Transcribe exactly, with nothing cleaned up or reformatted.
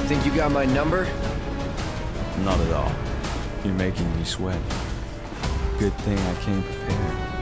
Think you got my number? Not at all. You're making me sweat. Good thing I came prepared.